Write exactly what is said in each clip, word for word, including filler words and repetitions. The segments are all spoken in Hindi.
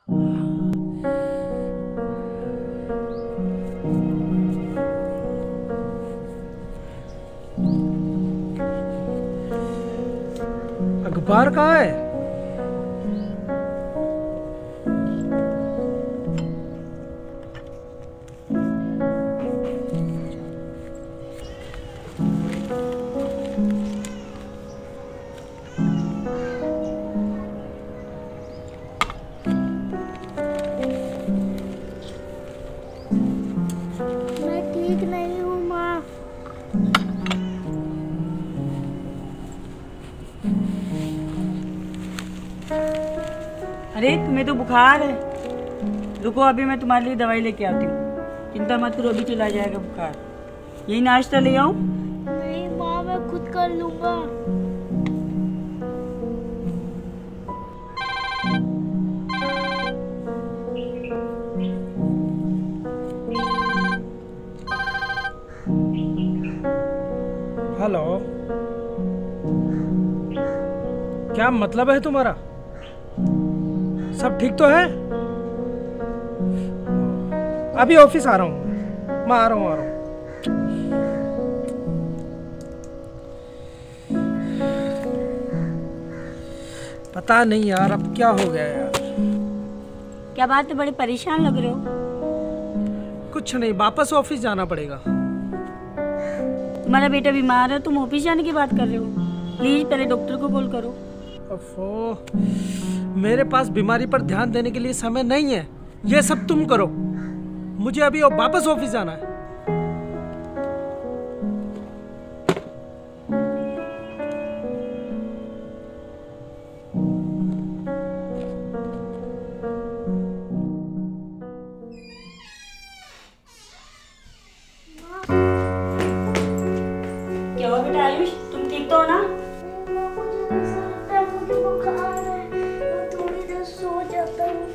अखबार कहाँ है? मैं ठीक नहीं हूँ माँ। अरे तुम्हें तो बुखार है। रुको अभी मैं तुम्हारे लिए दवाई लेके आती हूँ। चिंता मत करो, अभी चला जाएगा बुखार। यही नाश्ता ले आऊँ? नहीं माँ, मैं खुद कर लूँगा। हेलो, क्या मतलब है तुम्हारा? सब ठीक तो है? अभी ऑफिस आ रहा हूँ, मैं आ रहा हूँ आ रहा हूँ। पता नहीं यार, अब क्या हो गया यार। क्या बात है, बड़े परेशान लग रहे हो? कुछ नहीं, वापस ऑफिस जाना पड़ेगा। तुम्हारा बेटा बीमार है, तुम ऑफिस जाने की बात कर रहे हो? प्लीज पहले डॉक्टर को कॉल करो। अफो, मेरे पास बीमारी पर ध्यान देने के लिए समय नहीं है। ये सब तुम करो, मुझे अभी वापस ऑफिस जाना है। क्या हुआ बेटा आयुष, तुम ठीक तो हो ना? मुझे बुखार है, मैं थोड़ी देर सो जाता हूँ।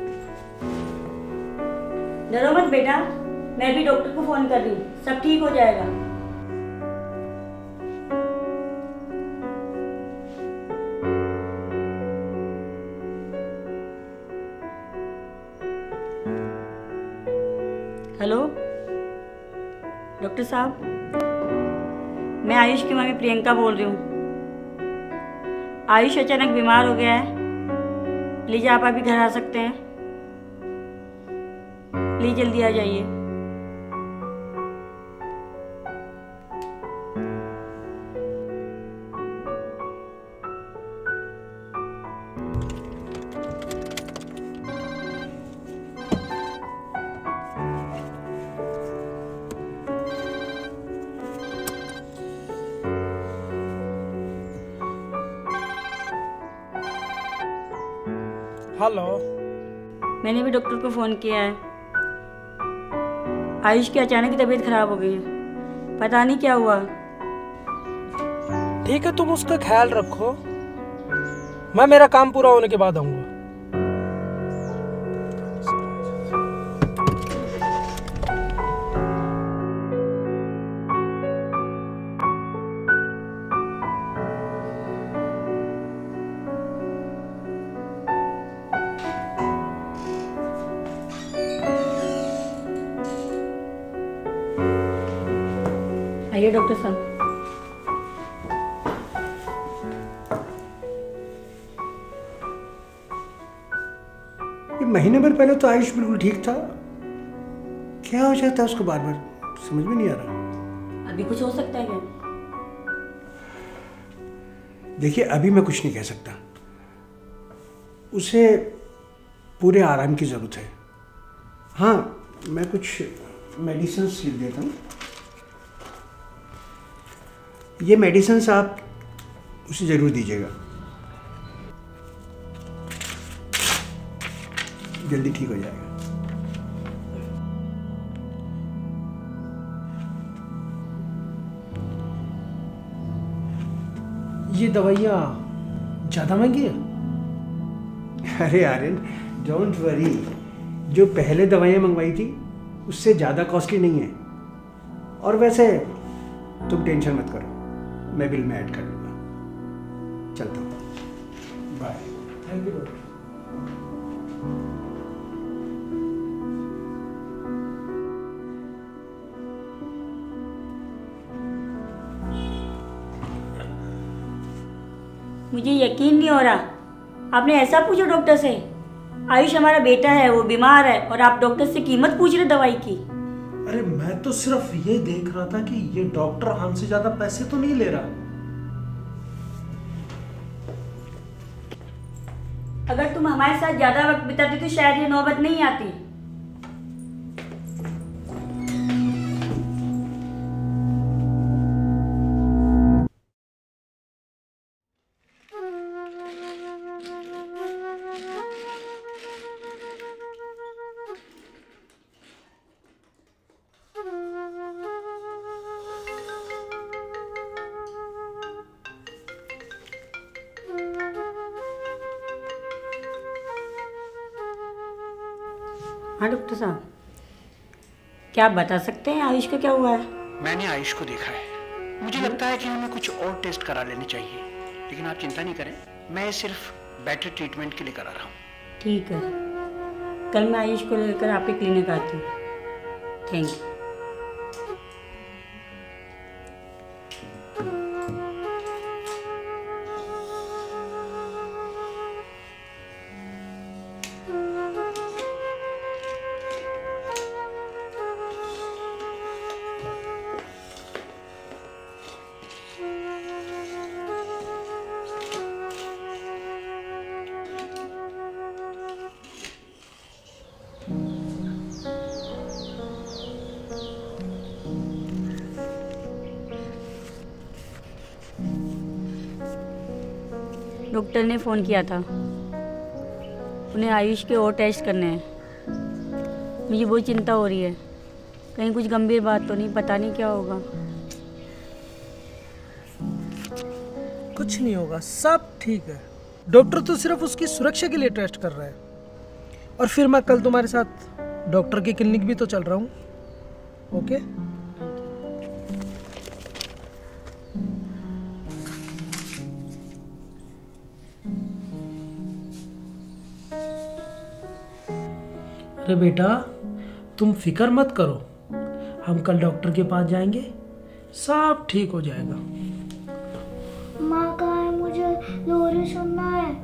डरो मत बेटा, मैं भी डॉक्टर को फोन कर रही हूँ, सब ठीक हो जाएगा। हेलो डॉक्टर साहब, मैं आयुष की मम्मी प्रियंका बोल रही हूँ। आयुष अचानक बीमार हो गया है, प्लीज आप अभी घर आ सकते हैं? प्लीज जल्दी आ जाइए। हेलो, मैंने भी डॉक्टर को फोन किया है। आयुष की अचानक तबीयत खराब हो गई है, पता नहीं क्या हुआ। ठीक है, तुम उसका ख्याल रखो, मैं मेरा काम पूरा होने के बाद आऊंगा। आइए डॉक्टर साहब। ये महीने भर पहले तो आयुष बिल्कुल ठीक था, क्या हो जाता है उसको बार बार, समझ में नहीं आ रहा। अभी कुछ हो सकता है क्या? देखिए अभी मैं कुछ नहीं कह सकता, उसे पूरे आराम की ज़रूरत है। हाँ, मैं कुछ मेडिसिन लिख देता हूँ, ये मेडिसिन आप उसे ज़रूर दीजिएगा, जल्दी ठीक हो जाएगा। ये दवाइयाँ ज़्यादा महंगी है? अरे आर्यन, डोंट वरी, जो पहले दवाइयाँ मंगवाई थी उससे ज़्यादा कॉस्टली नहीं है। और वैसे तुम टेंशन मत करो, मैं बिल में ऐड कर लूँगा। चलता हूँ, बाय। Thank you doctor. मुझे यकीन नहीं हो रहा। आपने ऐसा पूछा डॉक्टर से? आयुष हमारा बेटा है, वो बीमार है और आप डॉक्टर से कीमत पूछ रहे दवाई की। अरे मैं तो सिर्फ ये देख रहा था कि ये डॉक्टर हमसे ज्यादा पैसे तो नहीं ले रहा। अगर तुम हमारे साथ ज्यादा वक्त बिताती तो शायद ये नौबत नहीं आती। हाँ डॉक्टर साहब, क्या आप बता सकते हैं आयुष को क्या हुआ है? मैंने आयुष को देखा है। मुझे लगता है कि हमें कुछ और टेस्ट करा लेने चाहिए, लेकिन आप चिंता नहीं करें, मैं सिर्फ बेटर ट्रीटमेंट के लिए करा रहा हूँ। ठीक है, कल मैं आयुष को लेकर आपके क्लिनिक आती हूँ। Thank you. डॉक्टर ने फ़ोन किया था, उन्हें आयुष के और टेस्ट करने हैं। मुझे बहुत चिंता हो रही है, कहीं कुछ गंभीर बात तो नहीं, पता नहीं क्या होगा। कुछ नहीं होगा, सब ठीक है। डॉक्टर तो सिर्फ उसकी सुरक्षा के लिए टेस्ट कर रहा है। और फिर मैं कल तुम्हारे साथ डॉक्टर की क्लिनिक भी तो चल रहा हूँ। ओके? अरे बेटा, तुम फिक्र मत करो, हम कल डॉक्टर के पास जाएंगे, सब ठीक हो जाएगा। माँ कहाँ है? मुझे लोरी सुनना है।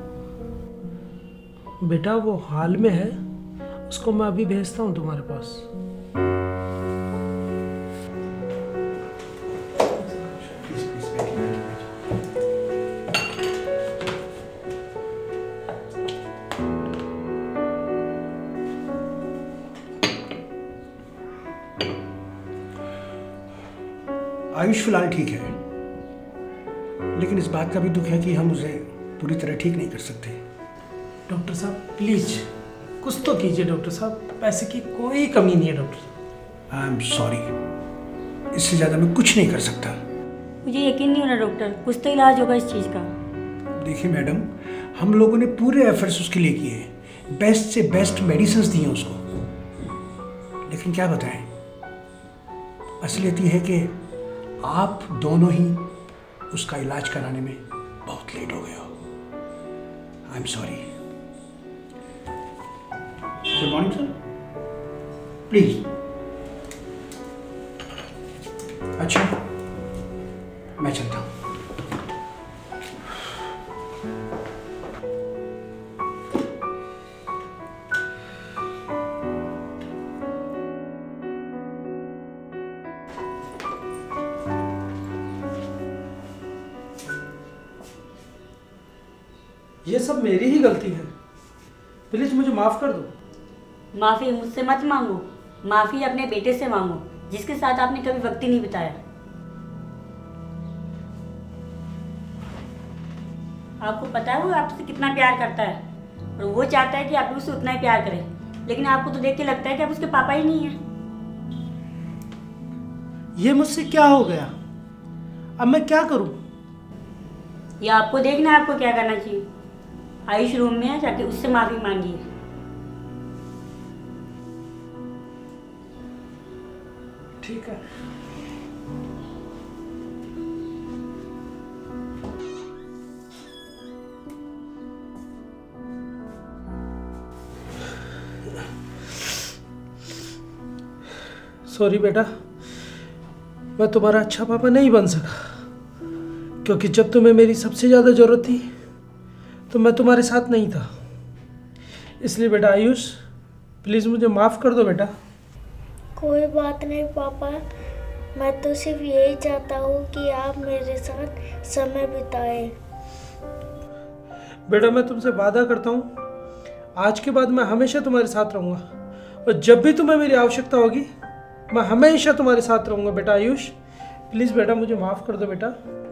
बेटा वो हाल में है, उसको मैं अभी भेजता हूँ तुम्हारे पास। आयुष फिलहाल ठीक है, लेकिन इस बात का भी दुख है कि हम उसे पूरी तरह ठीक नहीं कर सकते। डॉक्टर साहब प्लीज कुछ तो कीजिए। डॉक्टर साहब, पैसे की कोई कमी नहीं है। डॉक्टर साहब आई एम सॉरी, इससे ज़्यादा मैं कुछ नहीं कर सकता। मुझे यकीन नहीं हो रहा डॉक्टर, कुछ तो इलाज होगा इस चीज़ का। देखिए मैडम, हम लोगों ने पूरे एफर्ट्स उसके लिए किए हैं, बेस्ट से बेस्ट मेडिसिन दी हैं उसको, लेकिन क्या बताएं, असलियत ये है कि आप दोनों ही उसका इलाज कराने में बहुत लेट हो गए हो। I am sorry. Good morning sir, please. अच्छा, मैं चलता हूँ। ये सब मेरी ही गलती है, प्लीज मुझे माफ कर दो। माफ़ी मुझसे मत मांगो, माफ़ी अपने बेटे से मांगो, जिसके साथ आपने कभी वक्त ही नहीं बिताया। आपको पता है वो आपसे कितना प्यार करता है, और वो चाहता है कि आप भी उससे उतना ही प्यार करें, लेकिन आपको तो देख के लगता है कि आप उसके पापा ही नहीं हैं। ये मुझसे क्या हो गया? अब मैं क्या करूं? या आपको देखना है आपको क्या करना चाहिए। आयुष रूम में है, जाके उससे माफ़ी मांगिए। ठीक है। सॉरी बेटा, मैं तुम्हारा अच्छा पापा नहीं बन सका, क्योंकि जब तुम्हें मेरी सबसे ज्यादा जरूरत थी तो मैं तुम्हारे साथ नहीं था। इसलिए बेटा आयुष, प्लीज़ मुझे माफ़ कर दो बेटा। कोई बात नहीं पापा, मैं तो सिर्फ यही चाहता हूँ कि आप मेरे साथ समय बिताएं। बेटा मैं तुमसे वादा करता हूँ, आज के बाद मैं हमेशा तुम्हारे साथ रहूँगा और जब भी तुम्हें मेरी आवश्यकता होगी मैं हमेशा तुम्हारे साथ रहूँगा बेटा आयुष। प्लीज़ बेटा मुझे माफ़ कर दो बेटा।